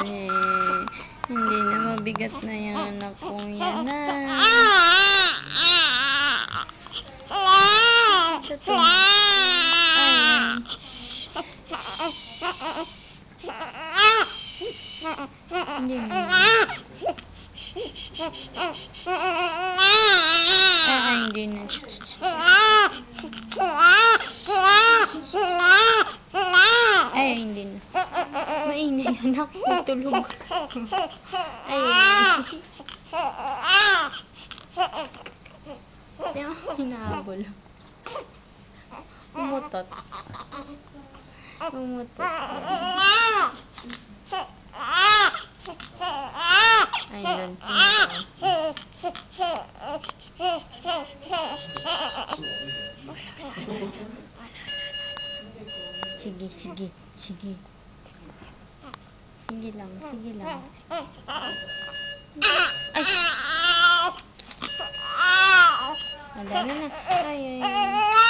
Ay, hindi na mabigat na yan, anak kong yan na. Ito. Ayan. Hindi na. Hindi na. Hindi na. Maingay, anak. Tulog. Yung hinahabol. Umutot. Ayun. Sige. Sige lang. Ay! Wala na. Ay.